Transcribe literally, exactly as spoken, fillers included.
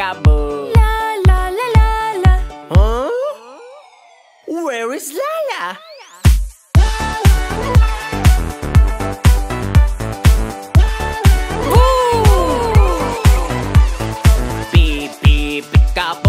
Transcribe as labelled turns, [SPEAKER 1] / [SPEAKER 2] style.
[SPEAKER 1] peekaboo.
[SPEAKER 2] La la la la la.
[SPEAKER 1] Huh? Where is Lala?
[SPEAKER 2] Boo!
[SPEAKER 1] Beep beep peekaboo.